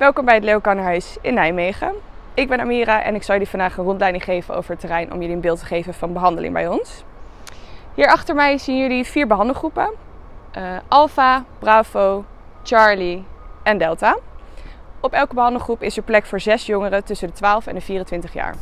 Welkom bij het Leeuwenkannerhuis in Nijmegen. Ik ben Amira en ik zal jullie vandaag een rondleiding geven over het terrein om jullie een beeld te geven van behandeling bij ons. Hier achter mij zien jullie 4 behandelgroepen. Alpha, Bravo, Charlie en Delta. Op elke behandelgroep is er plek voor 6 jongeren tussen de 12 en de 24 jaar.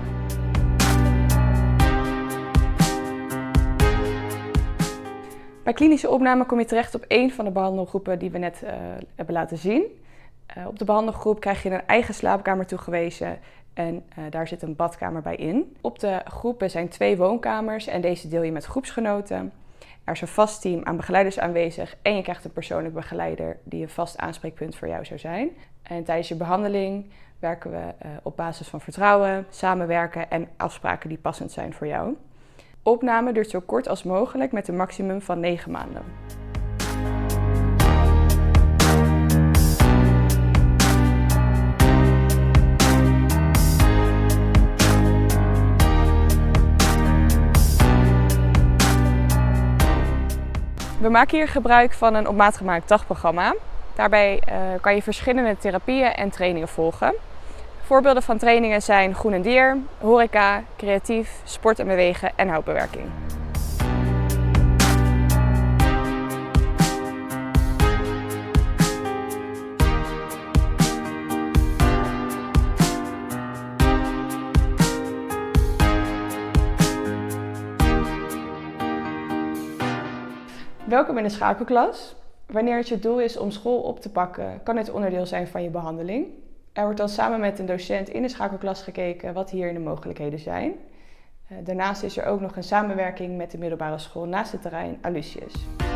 Bij klinische opname kom je terecht op één van de behandelgroepen die we net hebben laten zien. Op de behandelgroep krijg je een eigen slaapkamer toegewezen en daar zit een badkamer bij in. Op de groepen zijn 2 woonkamers en deze deel je met groepsgenoten. Er is een vast team aan begeleiders aanwezig en je krijgt een persoonlijk begeleider die een vast aanspreekpunt voor jou zou zijn. En tijdens je behandeling werken we op basis van vertrouwen, samenwerken en afspraken die passend zijn voor jou. Opname duurt zo kort als mogelijk met een maximum van 9 maanden. We maken hier gebruik van een op maat gemaakt dagprogramma. Daarbij kan je verschillende therapieën en trainingen volgen. Voorbeelden van trainingen zijn groen en dier, horeca, creatief, sport en bewegen en houtbewerking. Welkom in de schakelklas. Wanneer het je doel is om school op te pakken, kan het onderdeel zijn van je behandeling. Er wordt dan samen met een docent in de schakelklas gekeken wat hier de mogelijkheden zijn. Daarnaast is er ook nog een samenwerking met de middelbare school naast het terrein Alucius.